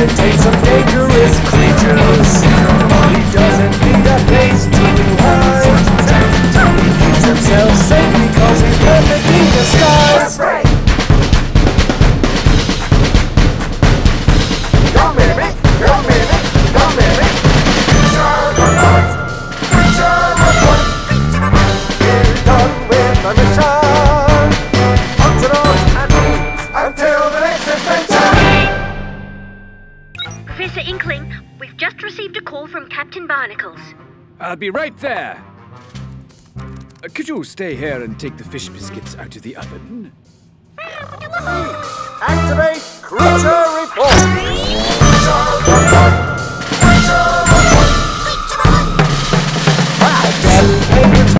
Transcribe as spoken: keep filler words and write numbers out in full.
contain some dangerous creatures. He doesn't need a place to hide. He keeps himself safe because he's perfectly disguised. Come mimic, come mimic, come mimic. Creature report, creature report. We're done with the mission. Octonauts and bees until the next adventure. Professor Inkling, we've just received a call from Captain Barnacles. I'll be right there. Uh, could you stay here and take the fish biscuits out of the oven? Activate creature report.